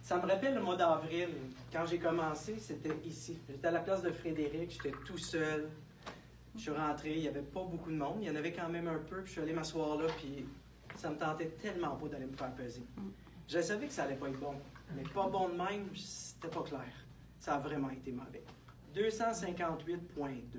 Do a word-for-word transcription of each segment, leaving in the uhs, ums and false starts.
Ça me rappelle le mois d'avril. Quand j'ai commencé, c'était ici. J'étais à la place de Frédéric, j'étais tout seul. Je suis rentré, il n'y avait pas beaucoup de monde. Il y en avait quand même un peu, puis je suis allé m'asseoir là, puis ça me tentait tellement pas d'aller me faire peser. Je savais que ça allait pas être bon, mais pas bon de même, c'était pas clair. Ça a vraiment été mauvais. deux cent cinquante-huit virgule deux.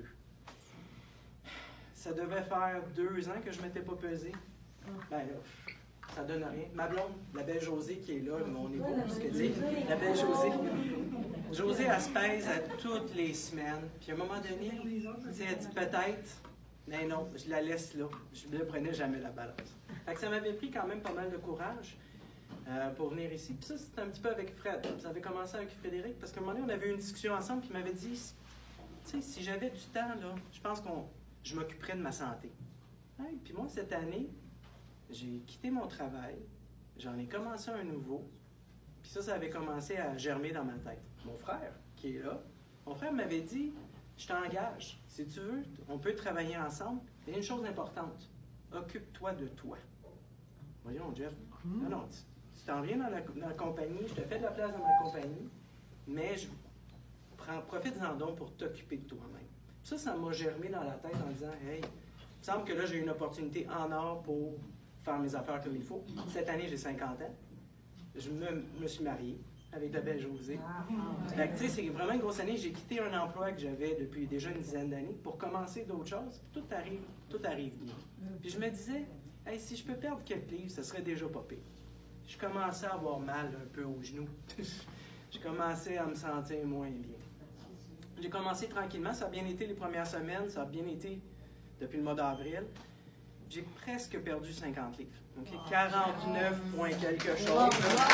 Ça devait faire deux ans que je ne m'étais pas pesé. Ben là, ça donne rien. Ma blonde, la belle Josée qui est là, mon époux, ce que dit, la belle Josée. Josée, elle se pèse à toutes les semaines. Puis à un moment donné, elle dit peut-être, mais non, je la laisse là. Je ne prenais jamais la balance. Fait que ça m'avait pris quand même pas mal de courage euh, pour venir ici. Puis ça, c'était un petit peu avec Fred. Ça avait commencé avec Frédéric, parce qu'à un moment donné, on avait eu une discussion ensemble, puis il m'avait dit, tu sais, si j'avais du temps, là, je pense qu'on, je m'occuperais de ma santé. Hey, puis moi, cette année, j'ai quitté mon travail, j'en ai commencé un nouveau, puis ça, ça avait commencé à germer dans ma tête. Mon frère, qui est là, mon frère m'avait dit, je t'engage, si tu veux, on peut travailler ensemble, mais une chose importante, occupe-toi de toi. Voyons, Jeff, non, non, tu, tu t'en viens dans la, dans la compagnie, je te fais de la place dans ma compagnie, mais je prends, profite-en donc pour t'occuper de toi-même. Ça, ça m'a germé dans la tête en disant, hey, il me semble que là, j'ai une opportunité en or pour faire mes affaires comme il faut. Cette année, j'ai cinquante ans. Je me, me suis marié avec la belle Josée. Fait que, tu sais, c'est vraiment une grosse année. J'ai quitté un emploi que j'avais depuis déjà une dizaine d'années pour commencer d'autres choses. Puis tout arrive, tout arrive bien. Puis je me disais, hey, si je peux perdre quelques livres, ce serait déjà pas pire. Je commençais à avoir mal un peu aux genoux. Je commençais à me sentir moins bien. J'ai commencé tranquillement. Ça a bien été les premières semaines. Ça a bien été depuis le mois d'avril. J'ai presque perdu cinquante livres. Okay? quarante-neuf points quelque chose.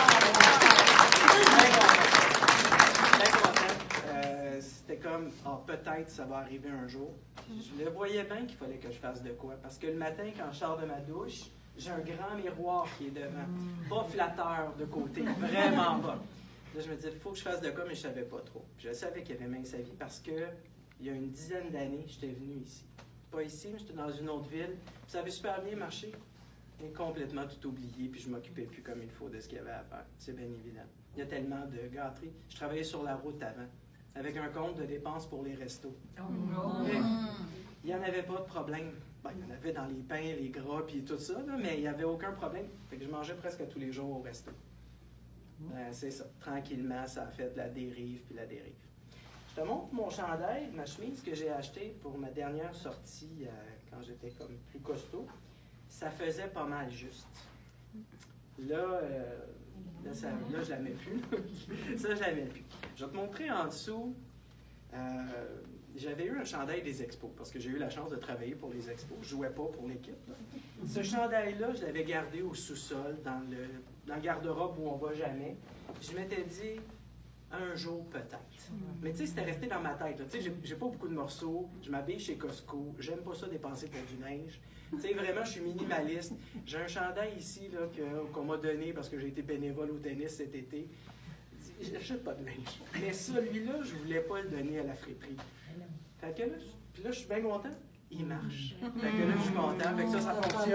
Très content. Euh, C'était comme, ah, peut-être ça va arriver un jour. Je le voyais bien qu'il fallait que je fasse de quoi. Parce que le matin, quand je sors de ma douche, j'ai un grand miroir qui est devant. Pas flatteur de côté, vraiment pas. Là, je me disais, il faut que je fasse de quoi, mais je ne savais pas trop. Je savais qu'il y avait même sa vie parce que il y a une dizaine d'années, j'étais venu ici. Pas ici, mais j'étais dans une autre ville. Ça avait super bien marché. J'ai complètement tout oublié, puis je ne m'occupais plus comme il faut de ce qu'il y avait à faire. C'est bien évident. Il y a tellement de gâteries. Je travaillais sur la route avant, avec un compte de dépenses pour les restos. Oh. Il n'y en avait pas de problème. Ben, il y en avait dans les pains, les gras, puis tout ça, là, mais il n'y avait aucun problème. Fait que je mangeais presque tous les jours au resto. Ben, c'est ça. Tranquillement, ça a fait de la dérive, puis la dérive. Je te montre mon chandail, ma chemise que j'ai achetée pour ma dernière sortie euh, quand j'étais comme plus costaud. Ça faisait pas mal juste. Là, euh, là, ça, là je la mets plus. Ça, je la mets plus. Je vais te montrer en dessous. Euh, J'avais eu un chandail des expos parce que j'ai eu la chance de travailler pour les expos. Je ne jouais pas pour l'équipe. Ce chandail-là, je l'avais gardé au sous-sol, dans le, dans le garde-robe où on ne va jamais. Je m'étais dit, un jour peut-être. Mais tu sais, c'était resté dans ma tête. Tu sais, j'ai pas beaucoup de morceaux. Je m'habille chez Costco. J'aime pas ça dépenser pour du neige. Tu sais, vraiment, je suis minimaliste. J'ai un chandail ici là, que, qu'on m'a donné parce que j'ai été bénévole au tennis cet été. J'achète pas de linge. Mais celui-là, je voulais pas le donner à la friperie. Fait que là, puis là, je suis bien content. Il marche. Fait que là, je suis content. Fait que ça, ça fonctionne.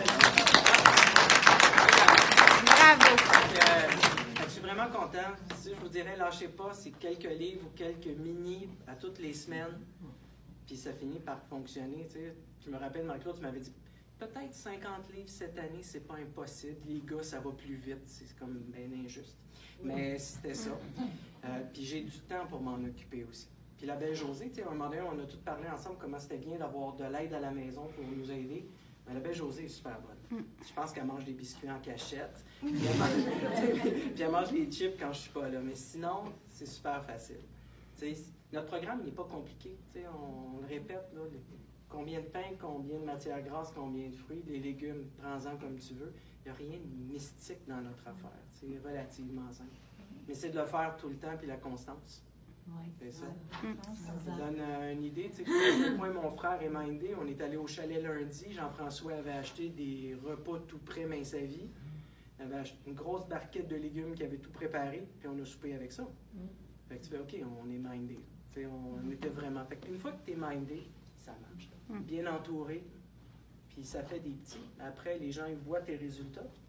Bravo! Fait que, euh, je suis vraiment content. Si je vous dirais, lâchez pas, c'est quelques livres ou quelques mini à toutes les semaines. Puis ça finit par fonctionner. Tu sais. Je me rappelle, Marc-Claude, tu m'avais dit, peut-être cinquante livres cette année, c'est pas impossible. Les gars, ça va plus vite. C'est comme bien injuste. Mais c'était ça. Euh, puis j'ai du temps pour m'en occuper aussi. Puis la belle Josée, tu sais, à un moment donné, on a tous parlé ensemble comment c'était bien d'avoir de l'aide à la maison pour nous aider. Mais la belle Josée est super bonne. Je pense qu'elle mange des biscuits en cachette. Puis elle mange, puis elle mange les chips quand je suis pas là. Mais sinon, c'est super facile. Tu sais, notre programme n'est pas compliqué. Tu sais, on, on le répète, là, les, combien de pain, combien de matières grasses, combien de fruits, des légumes, prends-en comme tu veux. Il n'y a rien de mystique dans notre affaire. C'est relativement simple. Mais c'est de le faire tout le temps puis la constance. Oui. C'est ça. Ça te donne euh, une idée. Tu sais, moi et mon frère est mindé. On est allé au chalet lundi. Jean-François avait acheté des repas tout prêts main sa vie. Il avait acheté une grosse barquette de légumes qu'il avait tout préparé. Puis on a soupé avec ça. Mm. Fait que tu fais, OK, on est mindé. Tu sais, on, on était vraiment. Fait qu'une fois que tu es mindé, ça marche. Mm. Bien entouré. Puis ça fait des petits. Après, les gens ils voient tes résultats. Puis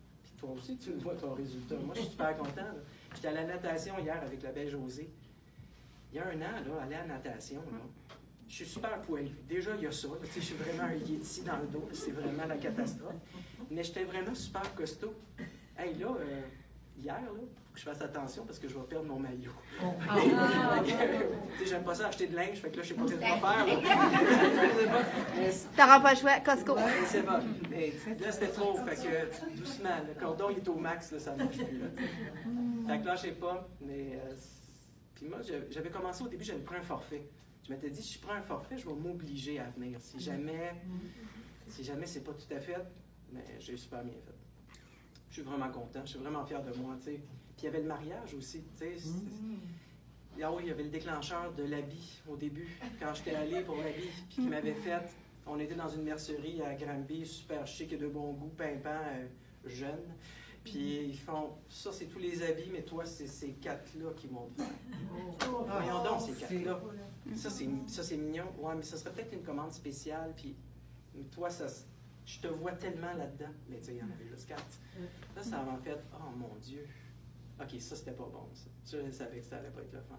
toi aussi, tu vois ton résultat. Moi, je suis super content. J'étais à la natation hier avec la belle Josée. Il y a un an, là, aller à la natation, là, je suis super poilu. Déjà, il y a ça. Là, je suis vraiment un yéti dans le dos. C'est vraiment la catastrophe. Mais j'étais vraiment super costaud. Hey, là, euh, hier, là, faut que je fasse attention parce que je vais perdre mon maillot. Oh. Ah. J'aime pas ça acheter de linge, fait que là, je sais pas ce que je vais faire. T'auras pas le choix, Costco. Ouais, c'est bon. Mais là, c'était trop, fait que doucement, le cordon il est au max, là, ça ne marche plus. Là. Fait que là, je sais pas, mais... Euh, puis moi, j'avais commencé au début, j'avais pris un forfait. Je m'étais dit, si je prends un forfait, je vais m'obliger à venir. Si jamais, si jamais c'est pas tout à fait, mais j'ai super bien fait. Je suis vraiment content, je suis vraiment fier de moi, tu sais. Puis il y avait le mariage aussi, tu sais. Ah oui, il y avait le déclencheur de l'habit au début, quand j'étais allé pour l'habit, puis qu'il m'avait fait. On était dans une mercerie à Granby, super chic et de bon goût, pimpant, euh, jeune. Puis ils font, ça c'est tous les habits, mais toi c'est ces quatre-là qui vont te faire. Oh, voyons donc, ces quatre-là. Ça c'est mignon. Ouais, mais ça serait peut-être une commande spéciale, puis toi, ça, je te vois tellement là-dedans. Mais tu sais, il y en avait juste quatre. Là, ça m'a fait, oh mon Dieu. OK, ça c'était pas bon, ça. Je savais que ça allait pas être le fun.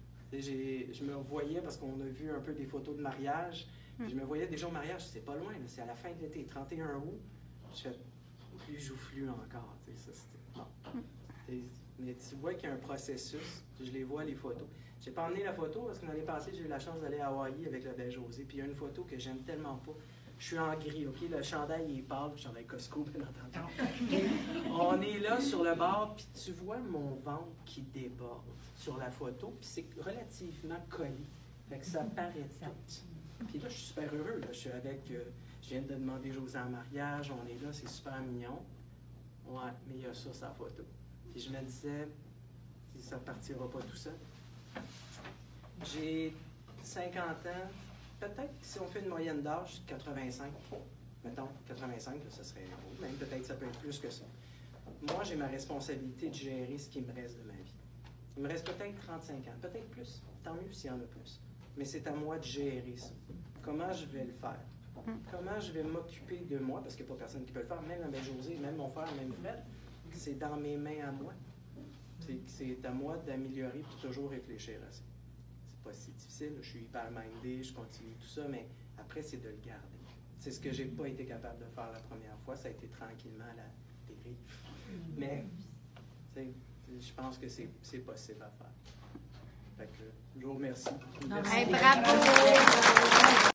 Je me voyais, parce qu'on a vu un peu des photos de mariage, puis je me voyais déjà au mariage, c'est pas loin, c'est à la fin de l'été, trente et un août. Je fais plus joufflu encore. Ça, bon. Mais tu vois qu'il y a un processus, je les vois les photos. J'ai pas emmené la photo parce que l'année passée, j'ai eu la chance d'aller à Hawaï avec la belle Josée, puis il y a une photo que j'aime tellement pas. Je suis en gris, OK? Le chandail, il est pâle, le chandail Costco, bien entendu. On est là sur le bord, puis tu vois mon ventre qui déborde sur la photo, puis c'est relativement collé. Fait que ça paraît tout. Puis là, je suis super heureux. Là. Je suis avec, euh, je viens de demander Josée en mariage, on est là, c'est super mignon. Ouais, mais il y a ça, sa photo. Puis je me disais, si ça partira pas tout ça. J'ai cinquante ans. Peut-être que si on fait une moyenne d'âge, quatre-vingt-cinq, mettons, quatre-vingt-cinq, là, ça serait haut, même peut-être ça peut être plus que ça. Moi, j'ai ma responsabilité de gérer ce qui me reste de ma vie. Il me reste peut-être trente-cinq ans, peut-être plus, tant mieux s'il y en a plus. Mais c'est à moi de gérer ça. Comment je vais le faire? Comment je vais m'occuper de moi, parce qu'il n'y a pas personne qui peut le faire, même avec Josée, même mon frère, même Fred, c'est dans mes mains à moi. C'est à moi d'améliorer et toujours réfléchir à ça. Pas si difficile, je suis hyper mindé, je continue tout ça, mais après, c'est de le garder. C'est ce que j'ai pas été capable de faire la première fois, ça a été tranquillement à la dérive. Mais, je pense que c'est possible à faire. Fait que, je vous remercie. Merci. Hey, bravo!